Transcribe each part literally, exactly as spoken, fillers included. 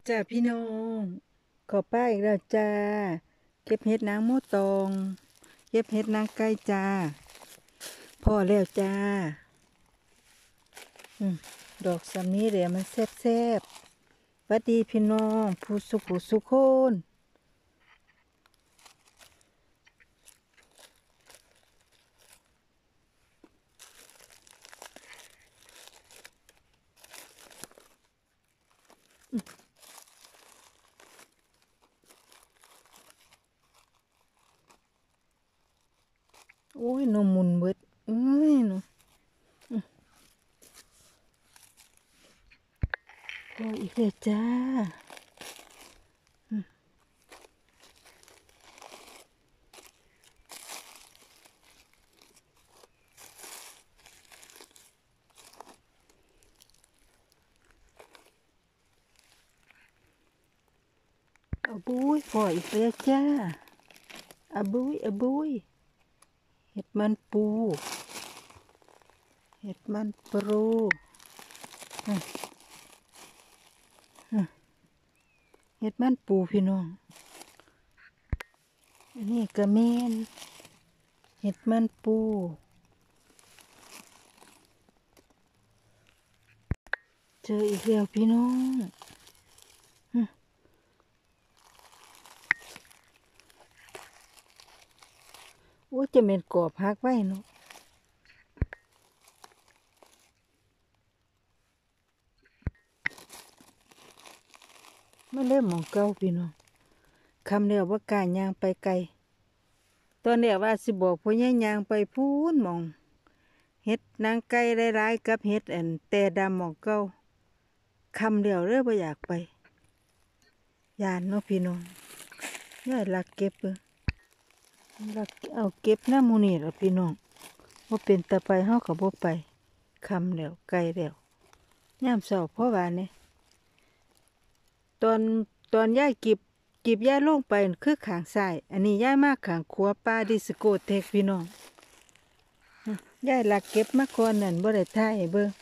จ้าพี่น้องขอป้าอีกแล้วจ้าเก็บเห็ดนางโมตองเก็บเห็ดนางไก่จ้าพอแล้วจ้าอืมดอกสามีเดี๋ยวมันแซ่บแซ่บหวัดดีพี่น้องผู้สุขผู้สุขคนโอ้ยนมมุนเบิดเอ้ยหนูพออีกแล้วจ้าเอาบุ้ยพออีกแล้วจ้าเอาบุ้ยเอาบุ้ยเห็ดมันปูเห็ดมันปูอืมอืมเห็ดมันปูพี่น้องอันนี้ก็แม่นเห็ดมันปูเจออีกแล้วพี่น้องอืมโอ้จะเป็นกรอบฮักไว้เนาะไม่เล่มหมองเก่าพี่น้องคำเดียวว่าการยางไปไกลตอนเดียวว่าสิบอกพ่อใหญ่ยางไปพูนหมองเห็ดนางไก่หลายๆกับเห็ดอันแต่ดำหมองเก่าคำเดียวเรื่อบ่อยากไปยานเนาะพี่น้องย่อยลักเก็บเออลักเอาเก็บหน้ามูนี่ละพี่น้องว่าเป็นตะไปเฮากับบ่ไปคำเดียวไกลเดียวย่ามเสาเพราะว่าเนี่ยตอนตอนย่ายกิบกิบย่ายลงไปคือขางซ้ายอันนี้ย่ายมากขางขวาป้าดิสโก้เทคพี่น้องย่ายลักเก็บมาก่อนนั่นบ่ได้ท่ายเบิ่ง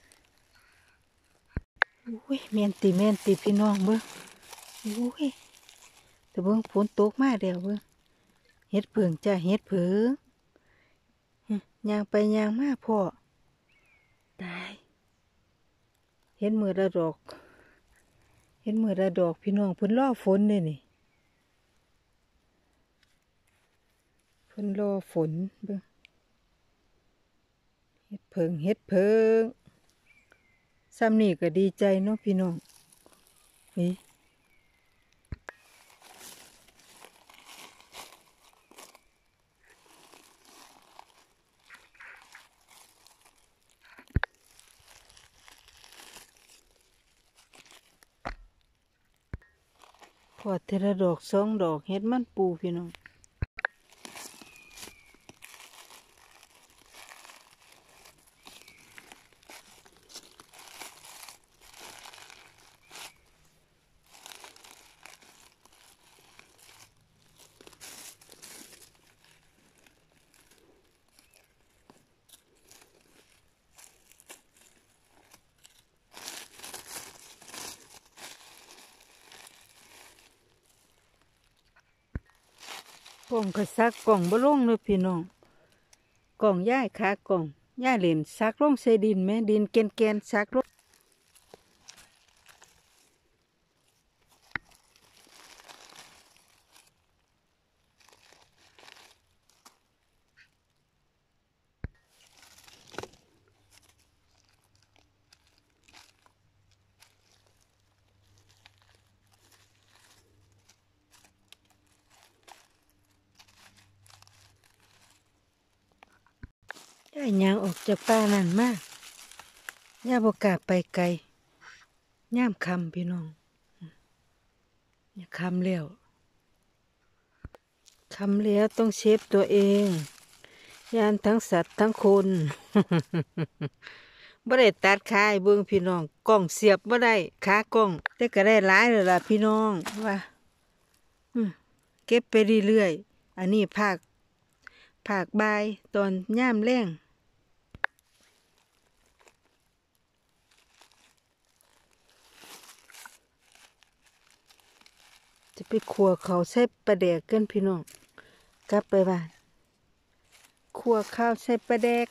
อุ้ยแม่นติแม่นติพี่น้องเบิ่งอุ้ยแต่เบิ่งฝนตกมาแล้วเบิ่งเฮ็ดเผิงจ้าเฮ็ดเผิงย่างไปย่างมาพ่อตายเห็นมือละดอกเห็นมือละดอกพี่น้องเพิ่นรอฝนเลยนี่เพิ่นรอฝนเบิ่งเฮ็ดเผิงเฮ็ดเผิงซ้ำนี่ก็ดีใจเนาะพี่น้องนี่พอเทละดอกสองดอกเฮ็ดมันปูพี่น้องกล่องก็ซักกล่องบ่ลงเลยพี่น้องกล่องย่ายขากล่องย่ายเหลนซักลงใส่ดินแม่ดินแกนๆซักลงย่ายย่างออกจากป่านั่นมาย่าบ่กล้าไปไกลย่ามค่ำพี่น้องอย่าค่ำแล้วค่ำแล้วต้องเซฟตัวเองยานทั้งสัตว์ทั้งคนบ่ได้ตัดขาให้เบิ่งพี่น้องกล้องเสียบบ่ได้ขากล้องแต่ก็ได้หลายแล้วล่ะพี่น้องว่าอืมเก็บไปเรื่อยๆอันนี้ภาคภาคบ่ายตอนยามแลงจะไปขัวเขาใส่ปลาแดกกันพี่น้องกลับไปบ้านขัวข้าวใส่ปลาแดก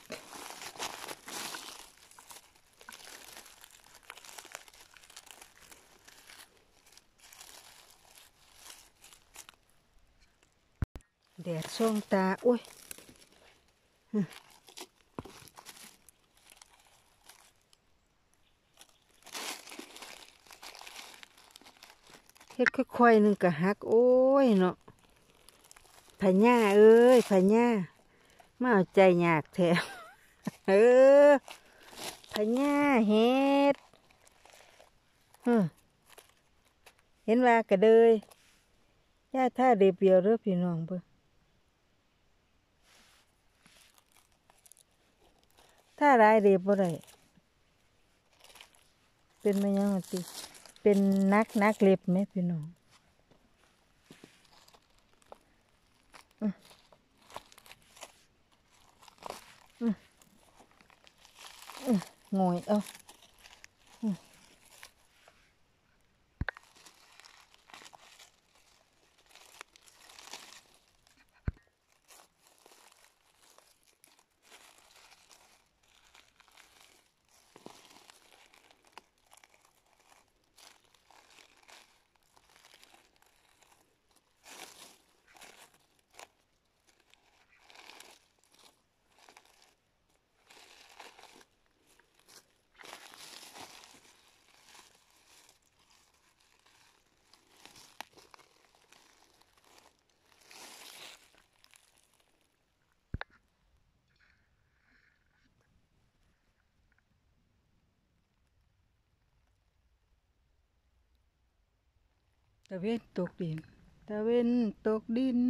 แดดส่องตาโอ้ยเฮ็ดค่อยๆนึงก็หักโอ้ยเนาะพญาเอ้ยพญามาเอาใจยากแท้เออพญาเฮ็ดเห็นว่ากระเดยย่าท่าเดียบเดียวเด้อพี่น้องเบิ่งถ้าหลายเดียบบ่ได้เป็นมายังติเป็นนักนักเล็บไหมพี่น้องงอยเอาตะเวนตกดินตะเวนตกดิน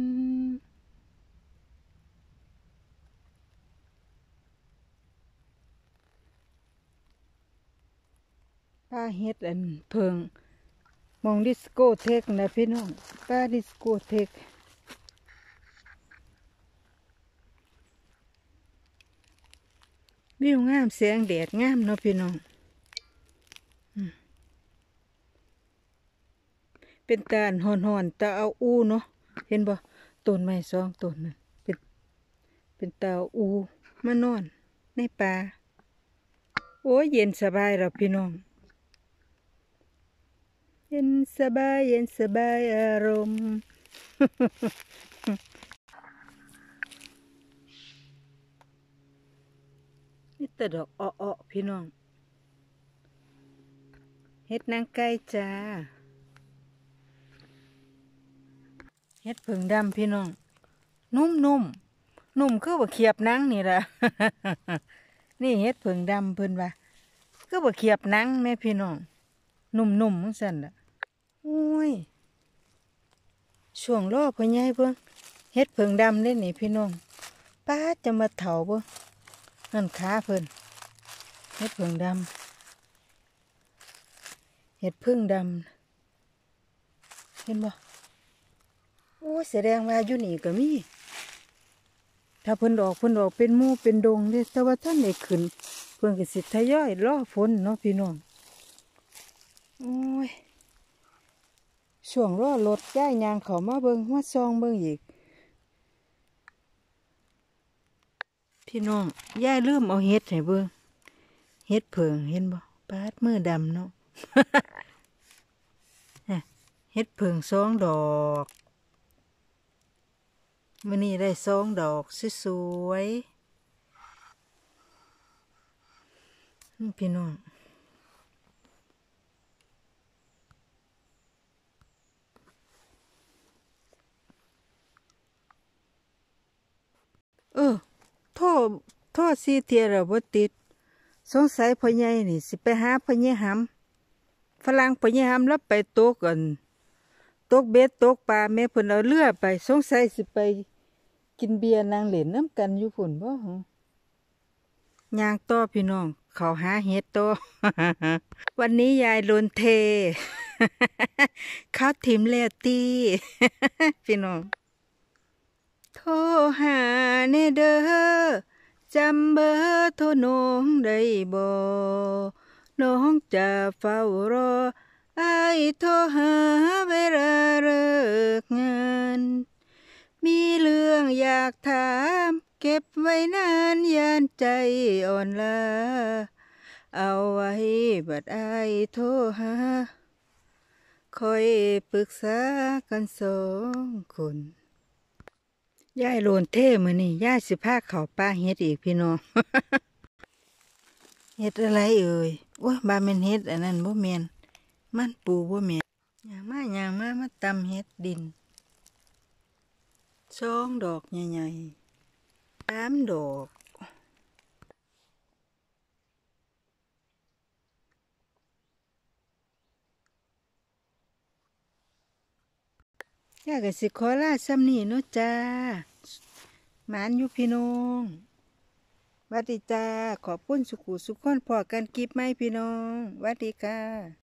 ป้าเฮ็ดอันเพิงมองดิสโก้เทคนะพี่น้องป้าดิสโก้เทควิวงามแสงแดดงามเนาะพี่น้องเป็นตาลหอนๆตาเอาอูเนาะเห็นบ่ต้นไม้สองต้นนั่นเป็นเป็นตาอูมานอนในป่าโอ้ยเย็นสบายเราพี่น้องเย็นสบายเย็นสบายอารมณ์นี่แต่ดอกอ้อๆพี่น้องเฮ็ดนางไก่จ้าเฮ็ดผึ่งดำพี่น้องนุ่มนุ่มนุ่มคือบ่เขียบนังนี่ล่ะ นี่เฮ็ดผึ่งดำเพิ่นว่าคือบ่เขียบนังแม่พี่น้องนุ่มนุ่มจังซั่นล่ะโอ้ยช่วงรอพ่อใหญ่เบิ่งเฮ็ดผึ่งดำเด้นี่พี่น้องป้าจะมาเฒ่าบ่นั่นขาเพิ่นเฮ็ดผึ่งดำเฮ็ดผึ่งดำเห็นบ่โอ้ยแสดงว่าอยู่นี่ก็มีถ้าเพิ่นออกเพิ่นออกเป็นหมู่เป็นดงเด้แต่ว่าท่านได้ขึ้นเพิ่นก็สิทยอยรอฝนเนาะพี่น้องโอ้ยช่วงรอรถย้ายยางเขามาเบิ่งมาซองเบิ่งอีกพี่น้องย้ายลืมเอาเฮ็ดให้เบิ่งเฮ็ดเผิงเห็นบ่ปาดมือดำเนาะ เฮ็ดเผิงสองดอกมื้อนี้ได้สองดอกสวยๆพี่น้องเออท่อท่อซีเทียเราบ่ติดสงสัยพ่อใหญ่นี่สิไปหาพ่อใหญ่หำฝรั่งพ่อใหญ่หำแล้วไปตกกันตกเบ็ดตกปลาแม่เพิ่นเอาเรือไปสงสัยสิไปกินเบียร์นางเหล่นน้ำกันอยู่พุ่นบ่ย่างต่อพี่น้องเขาหาเห็ดต่อ วันนี้ยายโดนเท เขาถิ่มแล้วตี พี่น้องโทรหาเนเด้อจำเบอร์โทรน้องได้บ่น้องจะเฝ้ารออ้ายโทรหาเวลาเลยากถามเก็บไว้นานยานใจอ่อนลาเอาไว้บัดอายโทรหาคอยปรึกษากันสองคนยายโลนเท่มื้อนี้ยายสิพาเข้าป่าเฮ็ดอีกพี่น้อง เฮ็ดอะไรเอ่ยโอ้ยบาแม่นเฮ็ดอันนั้นบ่แม่นมันปูบ่แม่นย่างมาย่างมามาตำเฮ็ดดินสองดอกใหญ่ๆสามดอกย่าก็สิขอลาซ้ำนี้เนาะจ้าหมานอยู่พี่น้องหวัดดีจ้าขอบคุณสุขุสุขคนพอกันคลิปไหมพี่น้องหวัดดีค่ะ